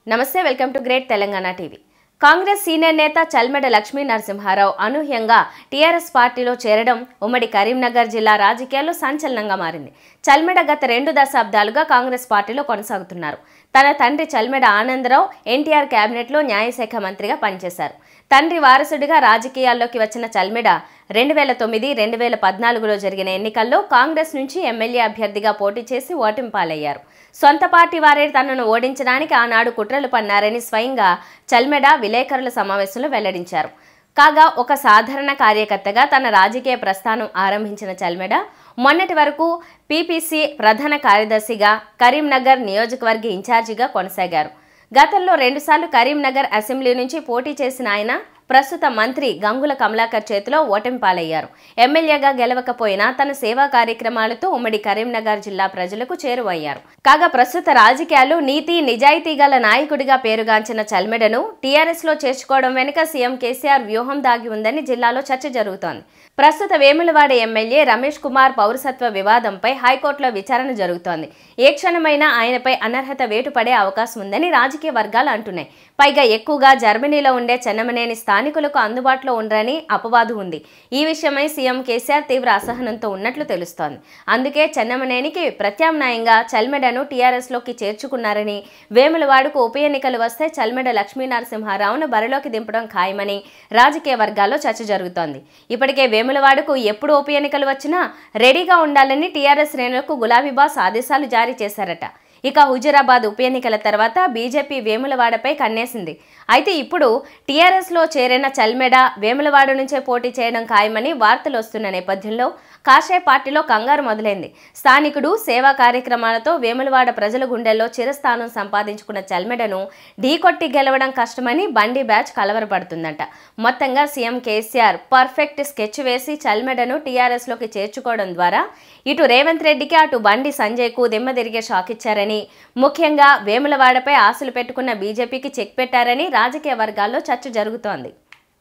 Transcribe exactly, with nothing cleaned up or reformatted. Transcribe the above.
నమస్తే welcome to great Telangana TV. Congress senior నేత చల్మెడ లక్ష్మీ నరసింహారావు అనూహ్యంగా టీఆర్ఎస్ పార్టీలో చేరడం ఉమ్మడి కరీంనగర్ జిల్లా రాజకీయాల్లో సంచలనంగా మారింది. చల్మెడ గత రెండు దశాబ్దాలుగా కాంగ్రెస్ పార్టీలో కొనసాగుతున్నారు. తన తండ్రి చల్మెడ ఆనందరావు ఎన్టీఆర్ కేబినెట్లో న్యాయశాఖ మంత్రిగా పనిచేశారు. తండ్రి వారసుడిగా రాజకీయాల్లోకి వచ్చిన చల్మెడ రెండు వేల తొమ్మిది రెండు వేల పద్నాలుగులో జరిగిన ఎన్నికల్లో కాంగ్రెస్ నుంచి ఎమ్మెల్యే అభ్యర్థిగా పోటీ చేసి ఓటమి పాలయ్యారు. సొంత పార్టీ వారే తనను ఓడించడానికి ఆనాడు కుట్రలు పన్నారని స్వయంగా చల్మెడ విలేకరుల సమావేశంలో వెల్లడించారు. కాగా ఒక సాధారణ కార్యకర్తగా తన రాజకీయ ప్రస్థానం ఆరంభించిన చల్మెడ మొన్నటి వరకు పీపీసీ ప్రధాన కార్యదర్శిగా కరీంనగర్ నియోజకవర్గ ఇన్ఛార్జిగా కొనసాగారు. గతంలో రెండుసార్లు కరీంనగర్ అసెంబ్లీ నుంచి పోటీ చేసిన ఆయన ప్రస్తుత మంత్రి గంగుల కమలాకర్ చేతిలో ఓటమి పాలయ్యారు. ఎమ్మెల్యేగా గెలవకపోయినా తన సేవా కార్యక్రమాలతో ఉమ్మడి కరీంనగర్ జిల్లా ప్రజలకు చేరువయ్యారు. కాగా ప్రస్తుత రాజకీయాలు నీతి నిజాయితీ గల నాయకుడిగా పేరుగాంచిన చల్మెడను టీఆర్ఎస్ లో చేర్చుకోవడం వెనుక సీఎం కేసీఆర్ వ్యూహం దాగి ఉందని జిల్లాలో చర్చ జరుగుతోంది. ప్రస్తుత వేములవాడ ఎమ్మెల్యే రమేష్ కుమార్ పౌరసత్వ వివాదంపై హైకోర్టులో విచారణ జరుగుతోంది. ఏ క్షణమైనా ఆయనపై అనర్హత వేటు పడే అవకాశం ఉందని రాజకీయ వర్గాలు అంటున్నాయి. పైగా ఎక్కువగా జర్మనీలో ఉండే చెన్నమనేని స్థానికులకు అందుబాటులో ఉండరని అపవాదు ఉంది. ఈ విషయమై సీఎం కేసీఆర్ తీవ్ర అసహనంతో ఉన్నట్లు తెలుస్తోంది. అందుకే చెన్నమనేనికి ప్రత్యామ్నాయంగా చల్మెడను టీఆర్ఎస్ లోకి చేర్చుకున్నారని, వేములవాడకు ఉప ఎన్నికలు వస్తే చల్మెడ లక్ష్మీ నరసింహారావును బరిలోకి దింపడం ఖాయమని రాజకీయ వర్గాల్లో చర్చ జరుగుతోంది. ఇప్పటికే వేములవాడకు ఎప్పుడు ఉప ఎన్నికలు వచ్చినా రెడీగా ఉండాలని టీఆర్ఎస్ శ్రేణులకు గులాబీ బాస్ ఆదేశాలు జారీ చేశారట. ఇక హుజురాబాద్ ఉప ఎన్నికల తర్వాత బీజేపీ వేములవాడపై కన్నేసింది. అయితే ఇప్పుడు టీఆర్ఎస్లో చేరిన చల్మెడ వేములవాడ నుంచే పోటీ చేయడం ఖాయమని వార్తలు వస్తున్న నేపథ్యంలో కాషాయ పార్టీలో కంగారు మొదలైంది. స్థానికుడు సేవా కార్యక్రమాలతో వేములవాడ ప్రజల గుండెల్లో చిరస్థానం సంపాదించుకున్న చల్మెడను ఢీకొట్టి గెలవడం కష్టమని బండి బ్యాచ్ కలవరపడుతుందట. మొత్తంగా సీఎం కేసీఆర్ పర్ఫెక్ట్ స్కెచ్ వేసి చల్మెడను టీఆర్ఎస్లోకి చేర్చుకోవడం ద్వారా ఇటు రేవంత్ రెడ్డికి అటు బండి సంజయ్కు దిమ్మదిరిగే షాక్ ఇచ్చారని, ముఖ్యంగా వేములవాడపై ఆశలు పెట్టుకున్న బీజేపీకి చెక్ పెట్టారని రాజకీయ వర్గాల్లో చర్చ జరుగుతోంది.